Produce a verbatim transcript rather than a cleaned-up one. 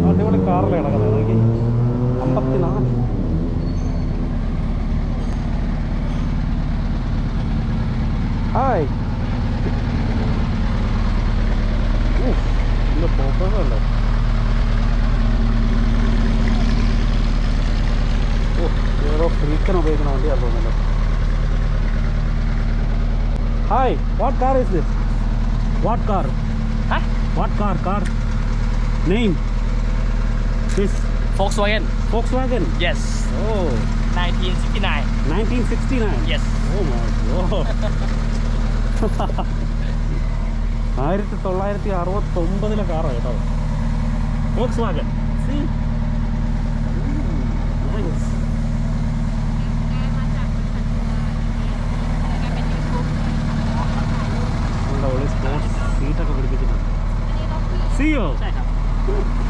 അടിപൊളി കാറിലെ കിടക്കുന്നത് നോക്കി അമ്പത്തിനാല്. ഹായ് ഇതിൻ്റെ ഫോട്ടോസ് ഉണ്ടോ? ഓ ഏതോ ഫ്രീക്കൻ ഉപയോഗിക്കുന്ന വണ്ടിയാണ് തോന്നുന്നല്ലോ. Hi what car is this? What car? What car? Car name? This Volkswagen. Volkswagen. Yes. Oh. nineteen sixty-nine. nineteen sixty-nine. Yes. Oh my god. ആയിരത്തി തൊള്ളായിരത്തി അറുപത്തി ഒമ്പതിലെ കാറാണ് കേട്ടോ Volkswagen. See? Nice. എന്താ സ്പോർട്സ് സീറ്റൊക്കെ പിടിപ്പിച്ചിട്ടുണ്ട്. See you.